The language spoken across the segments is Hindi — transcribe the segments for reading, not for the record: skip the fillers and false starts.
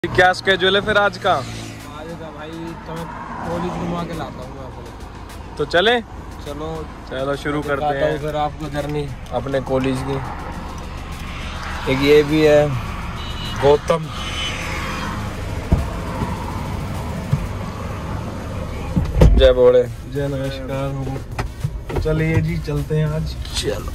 क्या स्केड्यूल है फिर आज का? आज का भाई तुम्हें कॉलेज घुमा के लाता हूँ मैं। तो चले? चलो शुरू करते हैं फिर आपको जर्नी अपने कॉलेज की। एक ये भी है गौतम। जय बोले। जय नमस्कार। तो चलिए जी चलते हैं आज। चलो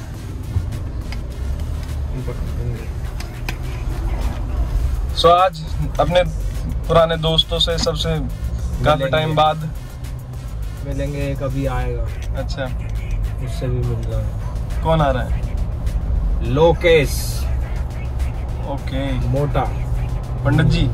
सो आज अपने पुराने दोस्तों से सबसे काफी टाइम बाद मिलेंगे। कभी आएगा, अच्छा उससे भी मिल जाएगा। कौन आ रहा है? लोकेश। ओके, मोटा पंडित जी।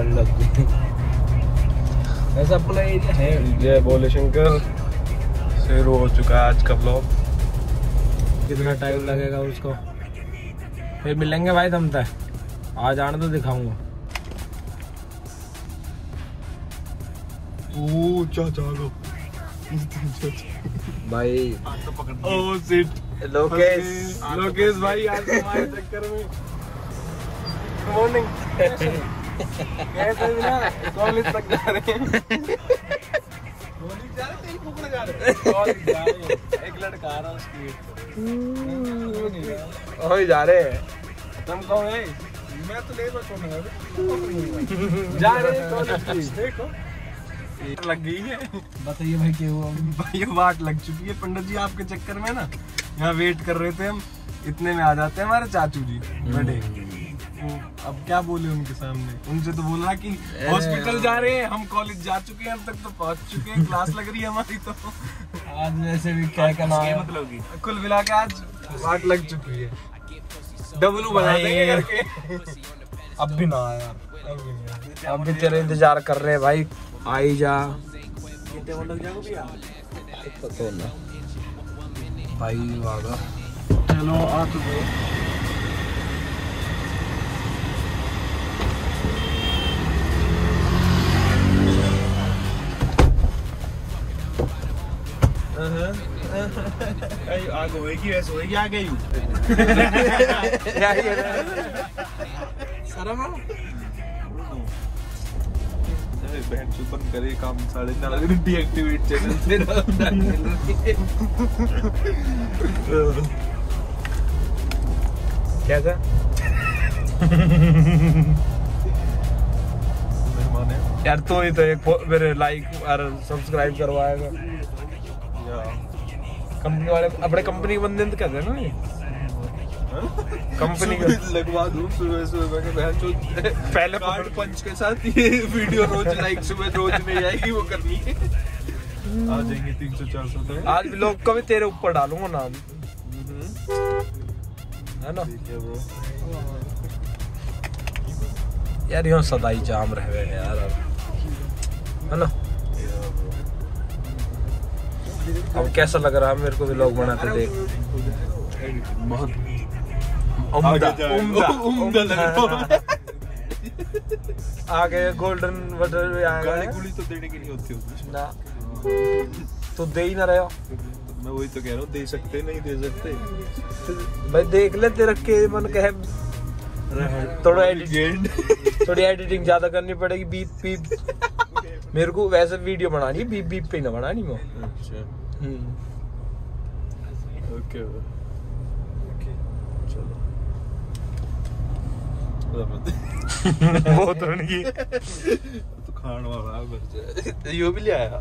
ऐसा अपना एरिया है। जय बोले शंकर। शुरू हो चुका है आज का व्लॉग। कितना टाइम लगेगा उसको? फिर मिलेंगे भाई तुम तक। आज आने तो दिखाऊंगा। भाई ओह शिट। लोकेश भाई आज हमारे चक्कर में। Good morning. कैसे भी ना कॉलेज तक जा रहे हैं। कॉलेज जा रहे हैं, कहीं जा रहे हैं। कॉलेज जा रहे हैं। एक लड़का आ रहा है उसकी। ओए जा रहे हैं। तुम कौन है? मैं तो नहीं जा रहे हैं कॉलेज। देखो लग गई है। बताइए भाई क्या हुआ? भाई ये वाट लग चुकी है। पंडित जी आपके चक्कर में ना यहाँ वेट कर रहे थे हम। इतने में आ जाते हैं हमारे चाचू जी बड़े। अब क्या बोले उनके सामने? उनसे तो बोला कि हॉस्पिटल जा रहे हैं, हम कॉलेज जा चुके हैं, अब तक तो पहुंच चुके हैं, क्लास लग रही है हमारी। तो आज वैसे भी क्या करना है, मतलब कुल मिला के आज वाट लग चुकी है। डब्लू बना देंगे करके। अब भी ना आया। अब भी तेरे इंतजार कर रहे हैं भाई। आई जा भाई वागा। चलो आ तो गए। आग होएगी वैसे होएगी। आ गई बहन सुपर करे काम 9:30 डीएक्टिवेट चैनल से। क्या था? यार तो ही तो एक मेरे लाइक और सब्सक्राइब करवाएगा। कंपनी वाले अपने कंपनी बंदे तो कहते हैं ना, ये कंपनी का लगवा दूं सुबह सुबह के बहन जो पहले कार्ड पंच के साथ ये वीडियो रोज लाइक सुबह रोज नहीं आएगी, वो करनी है। आ जाएंगे 300-400 तक। आज व्लॉग का भी तेरे ऊपर डालूंगा नाम, है ना? वो यार यहाँ सदाई जाम रहे यार, है ना? अब कैसा लग रहा है मेरे को व्लॉग बनाते देख? बहुत उम्दा लग रहा है। आगे गोल्डन बटर भी आएगा। गाली गुली तो देने की नहीं होती उसमें ना, तो दे ही ना रहे हो। मैं वही तो कह रहा हूँ, दे सकते नहीं दे सकते भाई। देख ले तेरा के मन कहे थोड़ी एडिटिंग ज्यादा करनी पड़ेगी। बीप बीप मेरे को वैसे वीडियो बनानी है, बीप बीप पे ना बनानी वो। अच्छा ओके चलो। बहुत होनी तो खान वाला यो भी ले आया।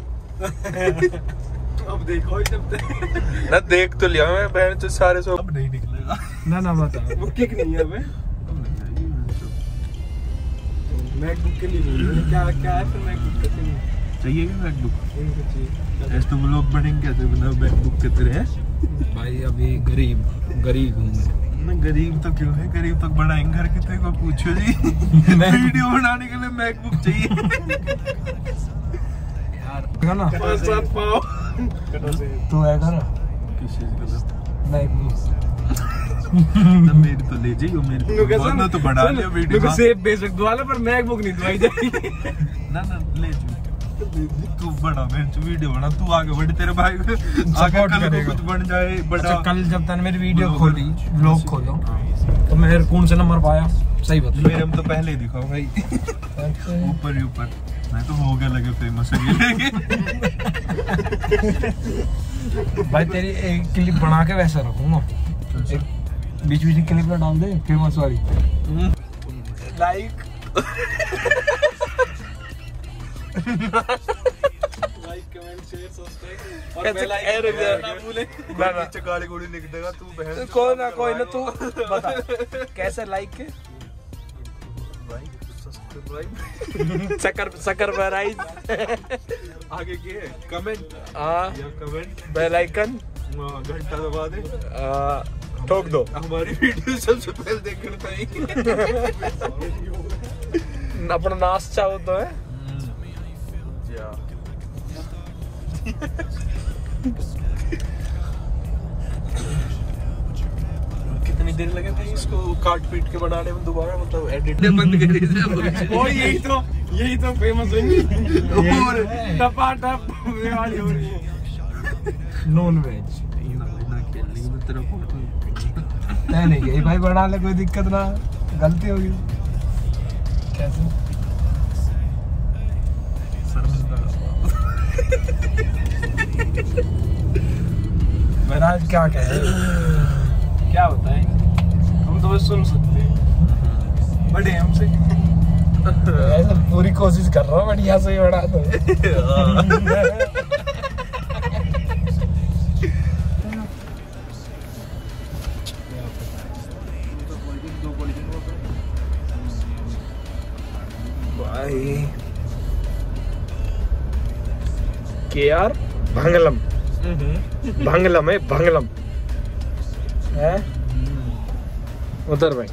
अब देखो ही जब ना देख तो लिया मैं बहन तो सारे सो। अब नहीं निकलेगा ना बता वो किक नहीं है। मैकबुक के लिए बोल रहे हैं। क्या है फिर मैकबुक कैसे नहीं चाहिए? मैकबुक ऐसे तो लोग बनेंगे कैसे बिना मैकबुक के तेरे हैं भाई? अभी गरीब हूँ मैं। गरीब तो क्यों है, गरीब तक बनाएंगे घर की। तो पूछो जी वीडियो बनाने के लिए मैकबुक चाहिए यार ना। 5-7 पाओ तो है ना किस चीज का? मैकबुक ना मेरी तो ले जाइयो। मेरी तो बढ़ा लिया वीडियो। सेब बेच वाला पर मैकबुक नहीं दवाई जाएगी। ना ले जाओ तू बड़ा वीडियो बना। तू आगे बढ़, तेरे भाई आगे कल कुछ बन जाए बड़ा। कल जब तने मेरी वीडियो खोली, व्लॉग खोलो, तो मेरे कौन से नंबर पाया? सही बात। मेरे में तो पहले ही दिखाओ भाई, ऊपर ही ऊपर। मैं तो हो गया लगे फेमस है भाई तेरी एक क्लिप बना के वैसा रखूंगा, बीच बीच में क्लिप ना डाल दे फेमस वाली। लाइक कमेंट शेयर सब्सक्राइब और बेल आइकन ना भूले। नीचे काली गोली लिख देगा तू बहन। कोई ना तू बता कैसे लाइक के सकर बराइज आगे के कमेंट या कमेंट बेल आइकन घंटा दबा दे, ठोक दो। हमारी वीडियो सबसे पहले देखने चाहिए। अपना नाश चाहो तो है। कितनी देर लगे भाई इसको काट पीट के बनाने में दोबारा, मतलब एडिट बंद कर दी। यही तो फेमस हुई और टपाटप वाली हो रही है। नॉन वेज नहीं यही भाई बना ले, कोई दिक्कत ना, गलती होगी कैसे। महाराज क्या कहे, क्या बताएं, हम तो बस सुन सकते हैं बड़े हमसे। ऐसा पूरी कोशिश कर रहा हूँ बढ़िया से बड़ा तो। भाई KR भंगलम, भंगलम है, भंगलम है उधर भाई।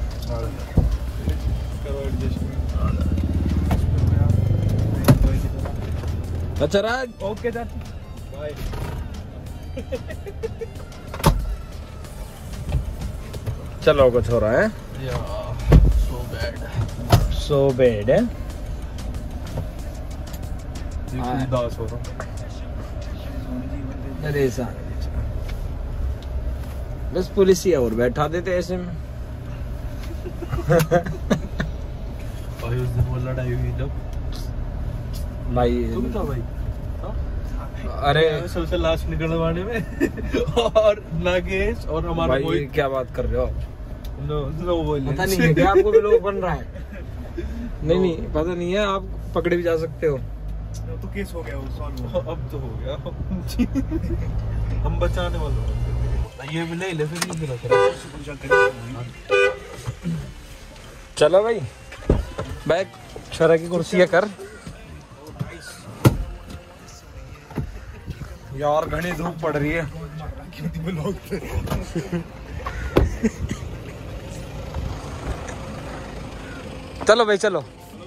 अच्छा राज, ओके सर, बाय। चलो कुछ हो रहा है, सो बैड है। उदास हो रहा अरे बस पुलिस ही और बैठा देते ऐसे में। भाई उस दिन वो लड़ाई हुई जब भाई तुम था भाई, अरे सबसे लास्ट निकलवाने में और नागेश और हमारा भाई कोई क्या बात कर रहे हो। नो बोले पता नहीं है क्या आपको भी लोग बन रहा है। नहीं पता नहीं है, आप पकड़े भी जा सकते हो। तो केस हो गया वो सॉल्व, अब तो हो गया। हम बचाने वाले ये भी ले फिर चलो भाई बैग छोरा की कुर्सी है कर यार, घनी धूप पड़ रही है। चलो भाई चलो,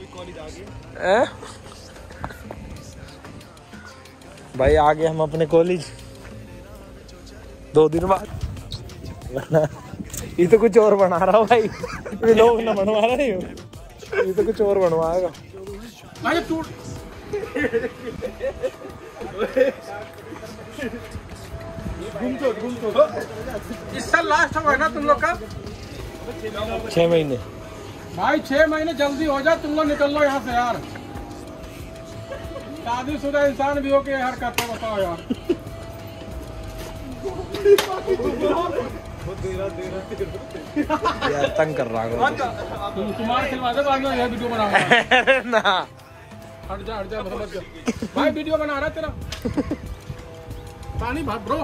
भाई आ गए हम अपने कॉलेज 2 दिन बाद। ये तो कुछ और बना रहा हो भाई, ये लोग ना बनवा रहे हो, ये तो कुछ और बनवाएगा। इस साल लास्ट होगा ना तुम लोग का? 6 महीने भाई 6 महीने जल्दी हो जाए, तुम लोग निकल लो यहाँ से यार। शादीशुदा इंसान भी हो के हरकत है, बताओ यार। यार तंग कर रहा हूँ। तुम्हारे खिलवा दे बाद में, यह वीडियो बनाऊंगा ना। हट जा मत जा भाई, वीडियो बना रहा तेरा पानी भाग ब्रो।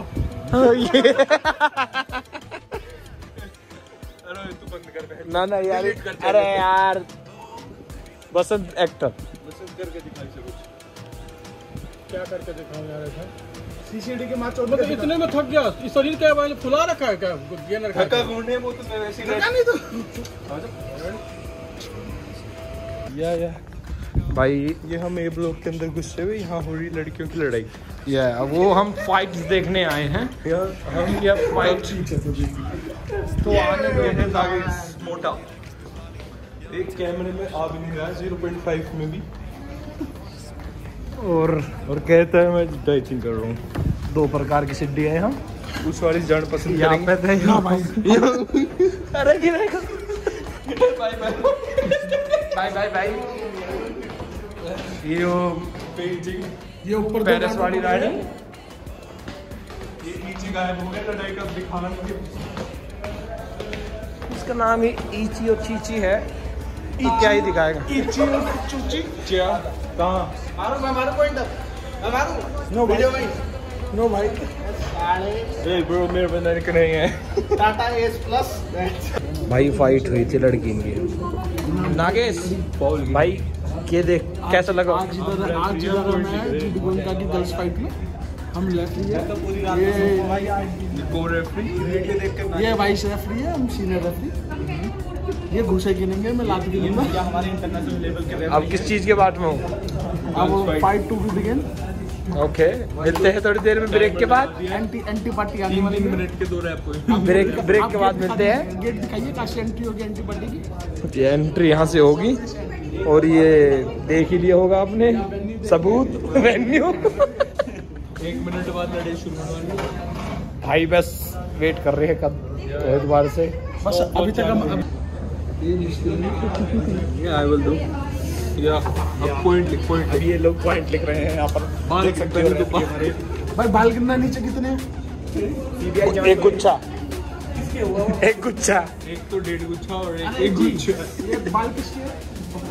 अरे तू बंद कर पहले। ना यार, अरे यार बसंत एक्टर बसंत करके दिखाई से कुछ क्या करके दिखाऊं यार ऐसा। सीसीडी के मार चोट, मतलब इतने में थक गया। इस शरीर क्या भाई फुला रखा है क्या? गेन रखा है घूमने, वो तो वैसे ही नहीं तो या भाई। ये हम ए ब्लॉक के अंदर घुसे हुए, यहाँ हो रही लड़कियों की लड़ाई। वो हम फाइट्स देखने आए हैं। हम ये फाइट तो आने दो मोटा एक कैमरे में आ भी नहीं रहा, 0.5 में भी। और कहता है मैं डाइटिंग कर रहा हूँ। 2 प्रकार की सिड्डी है हम, उस वाली जान पसंद यहाँ पे थे। अरे bye bye bye bye bye. ये ऊपर पेरिस वाली रानी, ये ईची गायब हो गया लड़ाई का दिखाना नहीं। इसका नाम ही ईची और चीची है। क्या ही दिखाएगा? ईची और चूची क्या? कहाँ? मारो पॉइंटर, मारो। नो वीडियो भाई, नो भाई। ए ब्रो मेरे बंदा नहीं है। Tata ace plus. भाई फाइट हुई थी लड़की की। नागेश भाई ये देख कैसा लगा? आज इधर मैं जीत गोयनका की गर्ल्स फाइट में हम रेफरी है। ये वाइस रेफरी है, हम सीनियर रेफरी। ये घुसे गिनेंगे, मैं लात गिनूंगा। हमारे इंटरनेशनल लेवल के अब किस चीज के बात में हूँ? अब fight to be begin. Okay मिलते हैं थोड़ी देर में ब्रेक के बाद। एंटी पार्टी आने वाली है। 3 मिनट के 2 रैप हुए। ब्रेक के बाद मिलते हैं। गेट दिखाइए कहाँ से एंट्री होगी एंटी पार्टी की। ये एंट्री यहाँ से होगी और ये देख ही लिया होगा आपने सबूत वेन्यू। 1 मिनट बाद लड़ाई शुरू होने वाली है। भाई बस वेट कर रहे हैं कब बहुत बार से। बस अभी तक हम आई विल डू या अब पॉइंट लिख पॉइंट। अब ये लोग पॉइंट लिख रहे हैं यहाँ पर, देख सकते हो। भाई बाल कितना नीचे कितने? एक गुच्छा, एक गुच्छा, एक तो 1.5 गुच्छा और एक गुच्छा। ये बाल किसके है?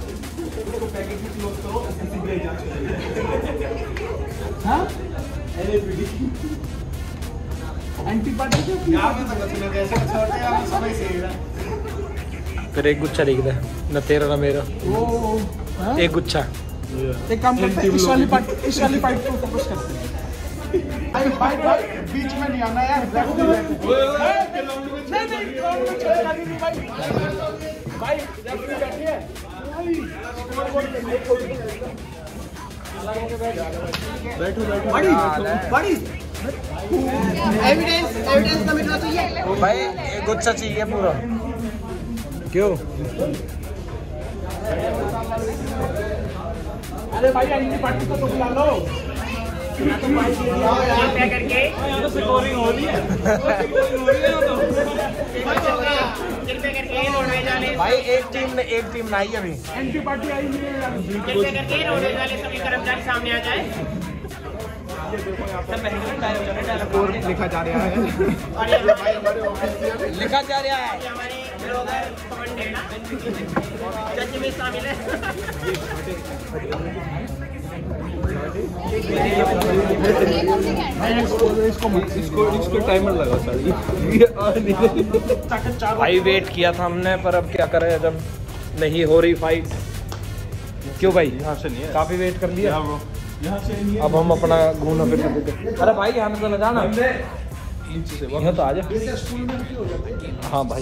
हाँ? एंटी पार्टी के फिर एक गुच्छा लिख दे, न तेरा न मेरा। एक गुच्छा। एक काम करते हैं, इस वाली फाइट को फोकस करते हैं। भाई बीच में नहीं आना यार। नहीं ग्राउंड में चलेगा नहीं भाई। भाई रेफरी बैठी है। बैठो बड़ी एविडेंस का मिलना चाहिए भाई एक गुच्छा चाहिए पूरा। क्यों? अरे भाई एंटी पार्टी को तो बुला लो। करके स्कोरिंग हो रही है। भाई एक टीम ना आई अभी। एंटी पार्टी आई नहीं है यार। करके रोडवेज वाले सभी कर्मचारी सामने आ जाए। स्कोर लिखा जा रहा है। लिखा जा रहा है। हमारे ब्लॉगर पवन डेड़ा जज में शामिल है। इसको टाइमर लगा सर। भाई वेट किया था हमने, पर अब क्या करें जब नहीं हो रही फाइट। क्यों भाई? यहाँ से नहीं है, काफी वेट कर लिया। यहाँ से नहीं है। अब हम अपना घूमना फिरना देते। अरे भाई यहाँ तो न जाना, यहाँ तो आ जा। हाँ भाई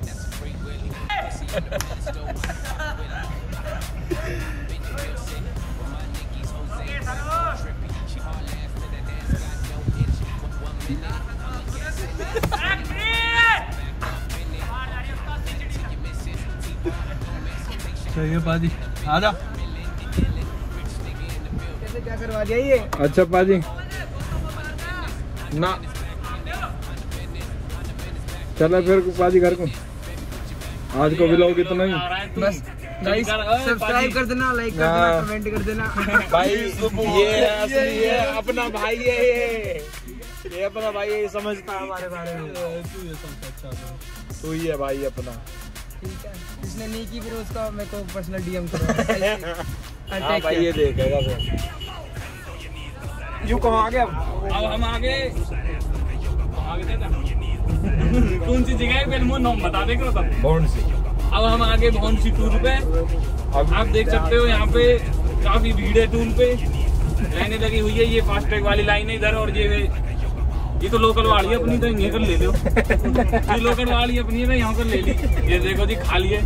चाहिए पाजी आजा। क्या करवा दिया ये? अच्छा पाजी ना चला फिर पाजी घर को। आज को ब्लॉग इतना ही बस सब्सक्राइब कर देना, लाइक कर देना, कमेंट कर देना। भाई। ये असली है अपना भाई है, ये अपना भाई है, समझता है हमारे बारे में। तू ही है भाई अपना। ठीक है, जिसने नहीं की फिर उसका मेरे को पर्सनल डीएम करो। हाँ भाई ये देखेगा फिर। यू कहाँ आ गया? अब हम आगे कौन सी जगह है पहले मुझे नाम बता दे करो तब। भौंसी। अब हम आगे भौंसी टूर पे। आप देख सकते हो यहाँ पे काफी भीड़ है टूल पे, लाइनें लगी हुई है। ये फास्ट ट्रैक वाली लाइन है इधर, और ये तो लोकल वाली है अपनी, तो यहीं कर ले लो। ये लोकल वाली अपनी है, यहाँ कर ले ली। ये देखो जी खाली है।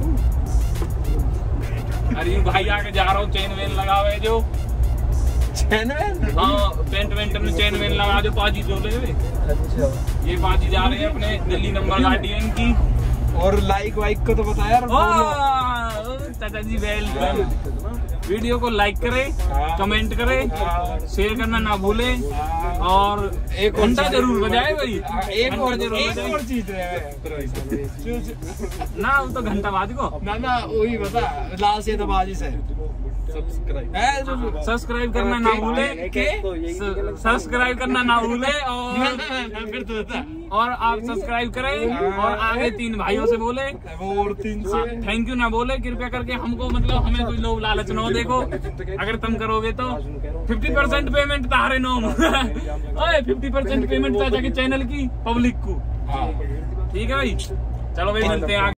अरे ये भाई आके जा रहा हूँ, चेन वेन लगा हुआ है जो। चैन में? हाँ पेंट वेंट में चेन वेन लगा जो पाजी जो ले। अच्छा। ये पाजी जा रहे हैं अपने दिल्ली नंबर गाड़ी है इनकी। और लाइक वाइक को तो बताया यार। चाचा जी वेलकम। वीडियो को लाइक करें, कमेंट करें, शेयर करना ना भूले और एक घंटा जरूर बजाए भाई। एक और जरूर चीज ना, वो तो घंटा बाद को ना वही बता, लाल से दबाजी से सब्सक्राइब करना ना भूले, सब्सक्राइब करना ना भूले और आप सब्सक्राइब करें और आगे 3 भाइयों से बोले और 3 से थैंक यू ना बोले कृपया करके हमको, मतलब हमें कोई लोग लालच न हो। देखो अगर तुम करोगे तो 50% पेमेंट तारे नो 50% पेमेंट चाचा के चैनल की पब्लिक को। ठीक है भाई, चलो भाई मिलते हैं आगे।